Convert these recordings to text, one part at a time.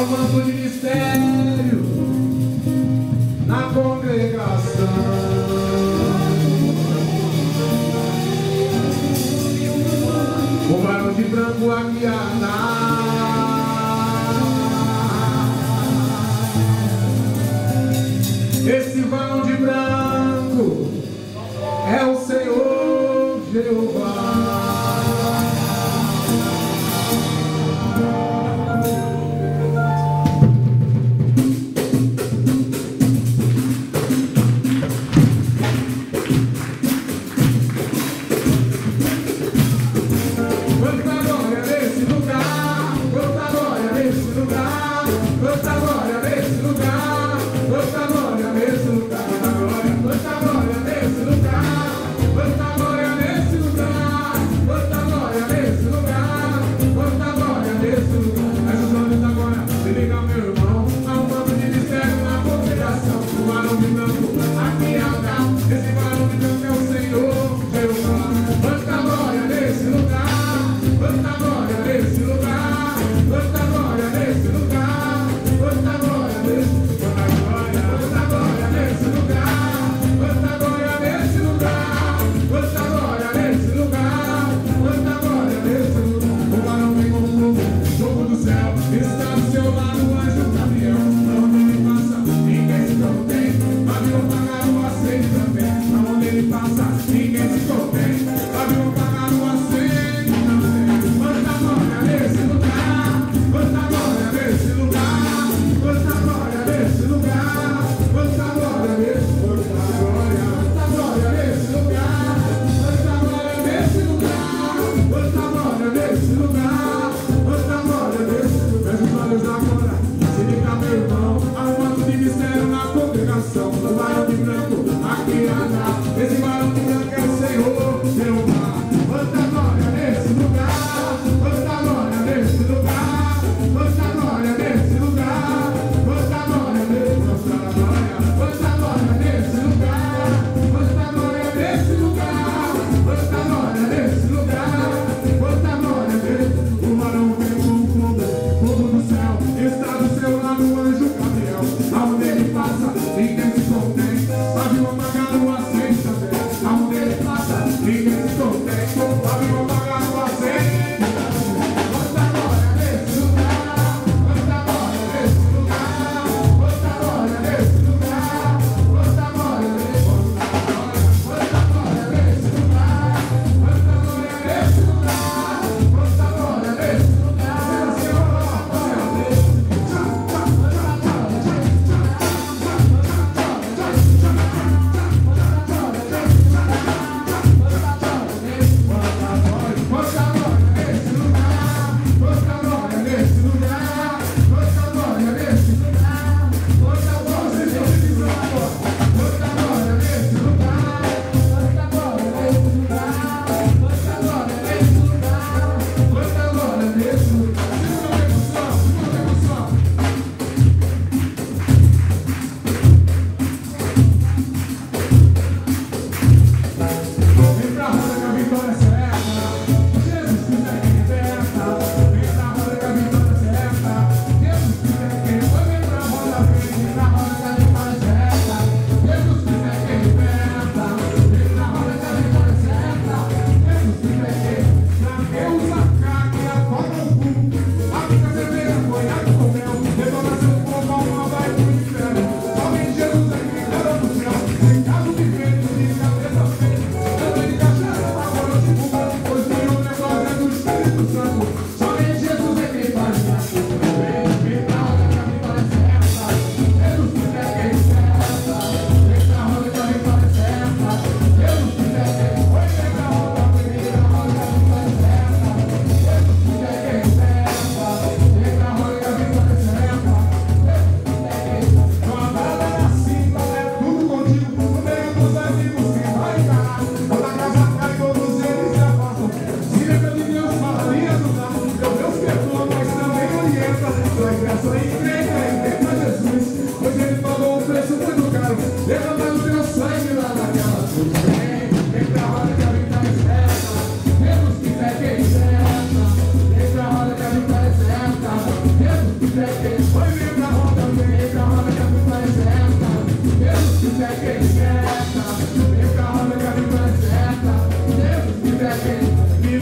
manto de mistério na congregação. O varão de branco a guiar. Esse varão de branco é o Senhor Jeová. Quanta glória nesse lugar,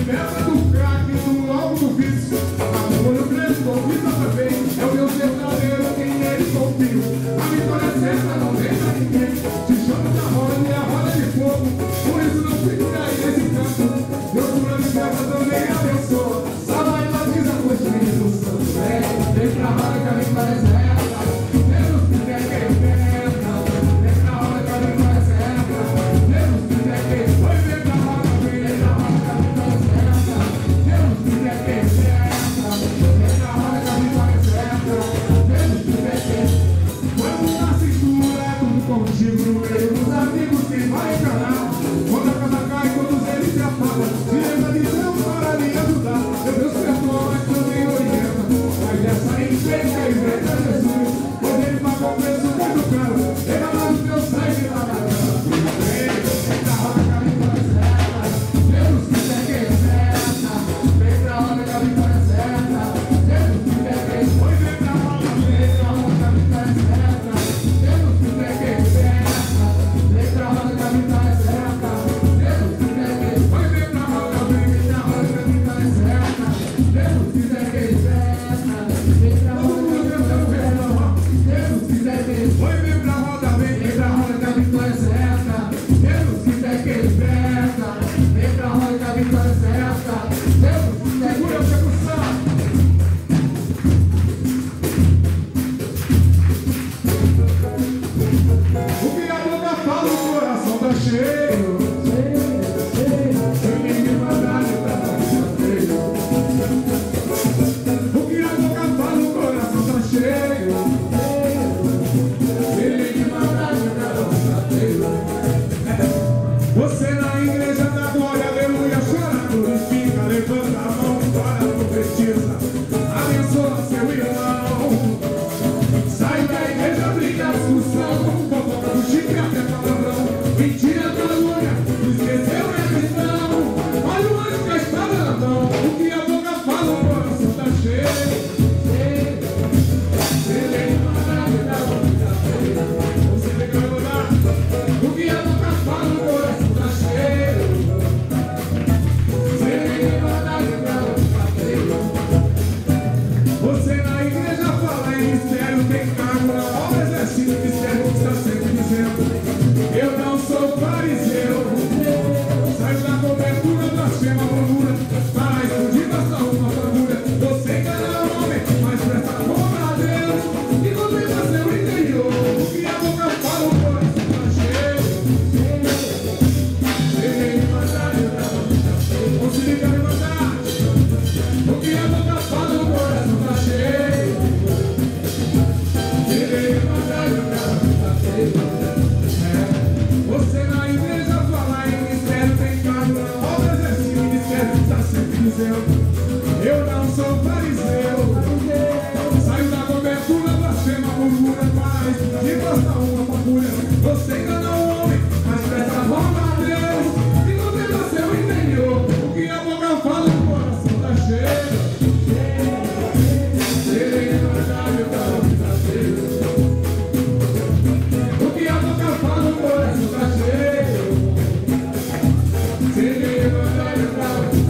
liberta do crack, do alvo do vício. Amor, eu creio, convida também. É o Deus verdadeiro, quem nele confio. A vitória é certa, não deixa ninguém. Te chama da roda e a roda de fogo. Por isso não fique aí nesse canto. Meu plano de guerra também abençoa. Salva e batiza com o Espírito Santo. Vem pra roda que a vitória é certa. Deus que quer que enfrenta. Vem pra roda que a vitória é certa. Deus que quer que foi. Vem pra roda que a vitória é certa. Deus que quer que enfrenta. Vem pra roda que a vitória é certa. Deus que quer que vamos na cintura, é tudo contigo no meio dos amigos, quem vai enganar? Quando a casa cai, todos eles se apagam. Se lembra de Deus para lhe ajudar. Meu Deus perdoa, mas também orienta. Mas dessa infeliz a igreja é Jesus. Pois ele pagou o preço muito caro. Ele amou o teu sangue lá na cama. Vem pra roda que a vitória é certa. Deus que quer que certa. Vem pra roda que a vitória é certa. Deus que quer que foi. Vem pra roda que a vitória é certa. Deus que quer que certa. Vem pra roda que a vitória é certa. Deus que quer que foi. Vem pra roda que a vitória é certa. Deus que quer que certa. Vem pra roda que a vitória é certa. Deus que quer que foi. Vem pra roda que a vitória é certa. Deus que quer que certa. Vem pra roda que a vitória é certa. Deus que quer que segura a execução. O que a boca fala, o coração tá cheio. Sem ninguém mandar de trabalho. O que a boca fala, o coração tá cheio. Sem ninguém mandar de trabalho. Você na igreja da glória, aleluia, chora, glorifica, levanta a mão, ora, profetiza, abençoa seu irmão. Sai da igreja, briga, discussão, fofoca do chifre até palavrão. Mentira, calúnia, esqueceu, é cristão. Olha o anjo com a espada na mão. O que a boca fala, o coração tá cheio. Ele manda de dar uma. Você tem que mudar. O que a boca fala, o coração tá cheio. Ele manda de dar uma. Você na igreja fala em mistério, tem cargo na obra, exercício, mistério, está sempre dizendo: eu não sou fariseu. Sai da cobertura, blasfema, murmura, para explodir, basta uma bravura. Você engana o homem, mas presta conta a Deus, e contempla seu interior. O que a boca fala, o coração tá cheio. Ele manda de dar uma. Não se liga, levantar. O que a boca fala, o coração tá cheio. Ele manda de dar uma. Você na igreja fala em mistério, tem cargo na obra, exercício, ministério, está sempre dizendo: eu não sou fariseu. Saio da cobertura, blasfema, murmura, paz, e basta uma fagulha. Você engana o homem, mas presta honra a Deus, e contempla seu interior. O que a boca fala, o coração tá cheio. Ele manda de dar uma. O que a boca fala, o coração tá cheio. Ele manda de dar uma.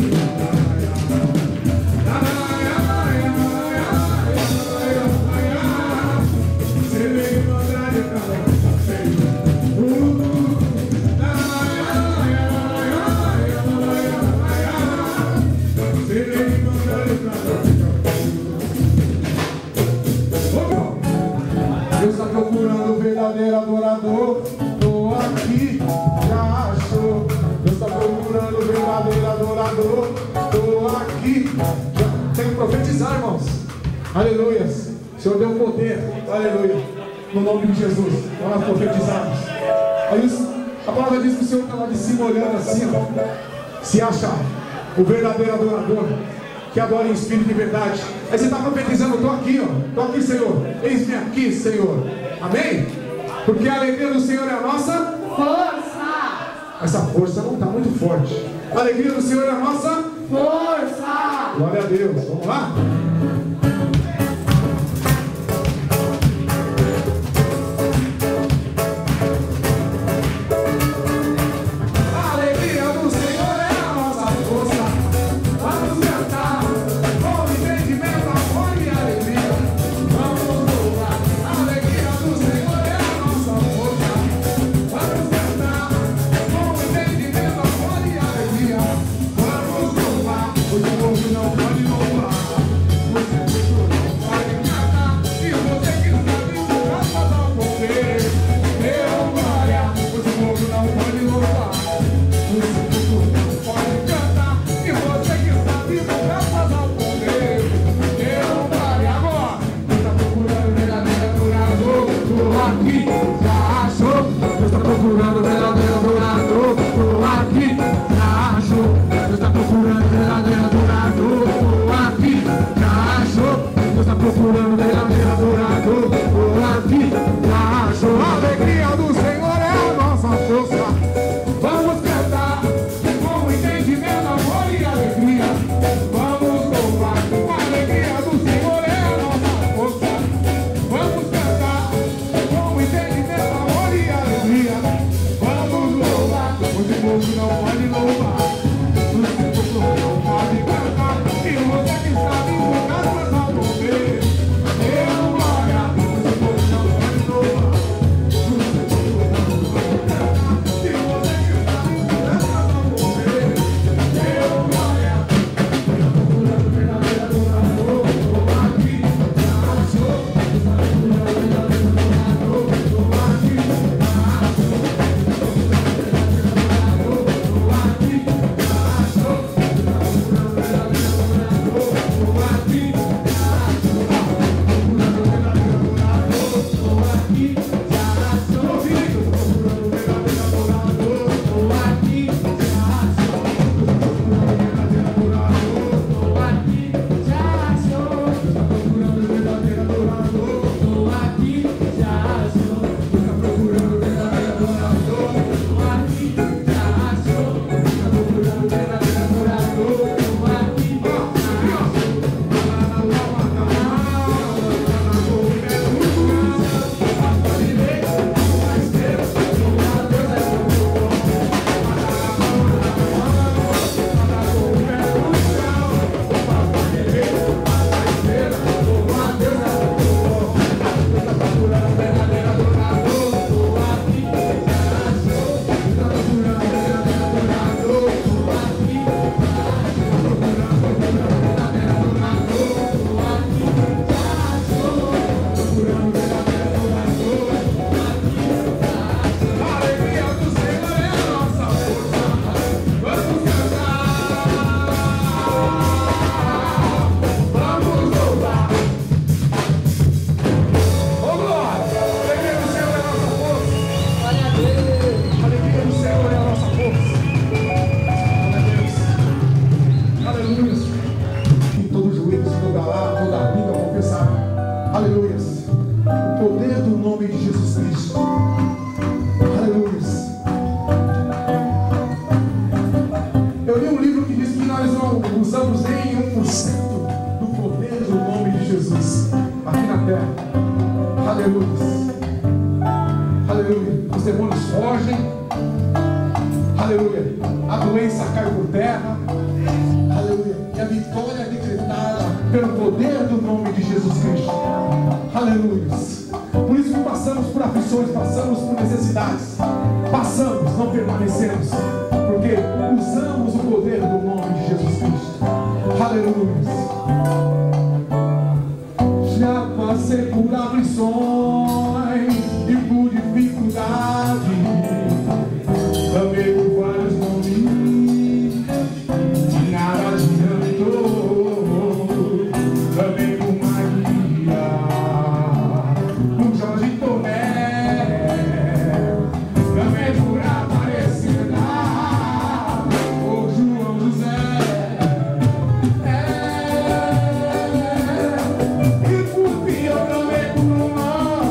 Deus está procurando o verdadeiro adorador. Tô aqui, já achou. Deus está procurando o verdadeiro adorador. Tô aqui. Tem que profetizar, irmãos. Aleluia. O Senhor deu poder. Aleluia. No nome de Jesus. Nós profetizamos. A palavra diz que o Senhor estava de cima olhando assim, ó. Se acha o verdadeiro adorador, que adora em espírito e verdade. Aí você está profetizando: estou aqui, ó. Estou aqui, Senhor. Eis-me aqui, Senhor. Amém? Porque a alegria do Senhor é a nossa força. Essa força não está muito forte. A alegria do Senhor é a nossa força. Glória a Deus. Vamos lá? A alegria do Senhor é a nossa força. usamos nem 1% do poder do nome de Jesus aqui na terra. Aleluia. Aleluia. Os demônios fogem. Aleluia. A doença cai por terra. Aleluia. E a vitória é decretada pelo poder do nome de Jesus Cristo. Aleluia. Por isso que passamos por aflições, passamos por necessidades. Passamos, não permanecemos. Porque usamos o poder do nome de Jesus Cristo. Aleluia. Já passei por aflições e por dificuldade. Também por vários momentos de nada adiantou. Também por Maria, por Jorge Toné, também por Aparecida, por João José, e por Pio também por nós.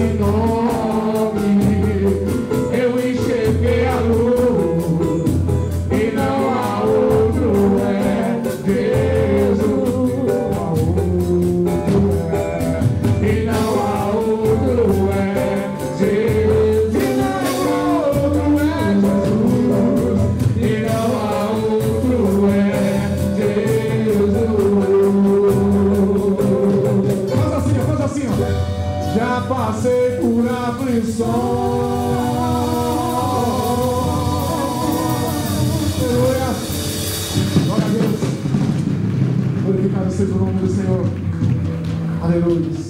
esse nome eu enxerguei a luz e não há outro, é Jesus, não há outro, e não há outro, é Jesus, e não há outro, é Jesus, e não há outro, é Jesus. Faz assim, ó. Já passei por aflição. Aleluia. Glória a Deus. Glorificado seja o nome do Senhor. Aleluia.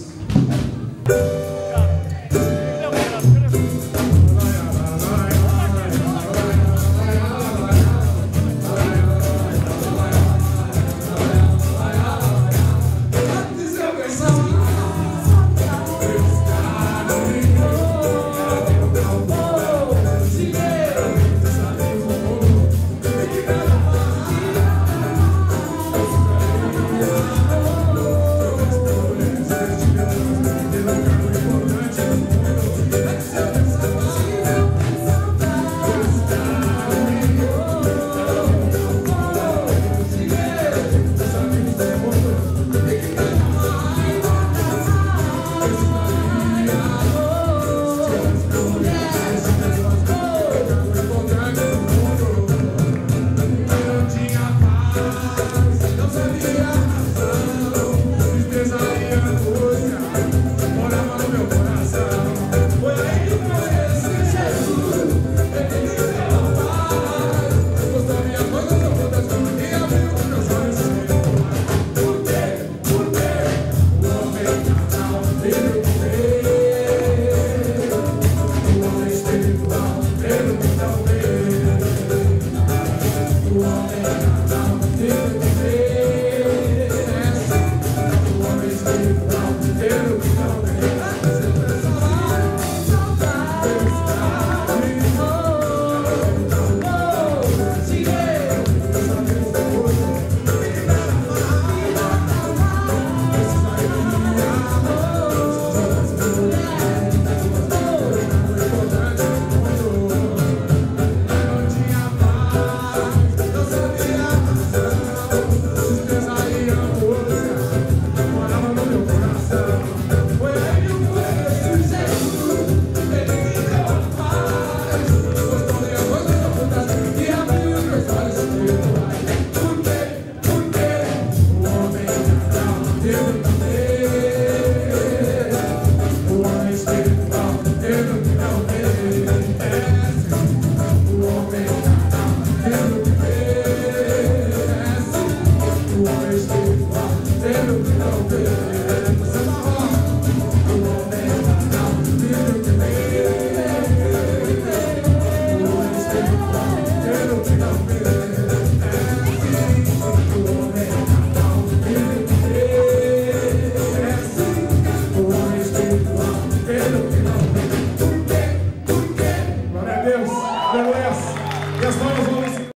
Always